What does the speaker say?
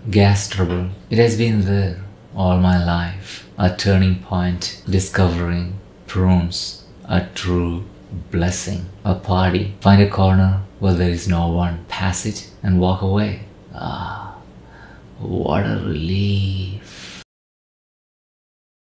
Gas trouble. It has been there all my life. A turning point, discovering prunes, a true blessing. A party. Find a corner where there is no one. Pass it and walk away. Ah, what a relief.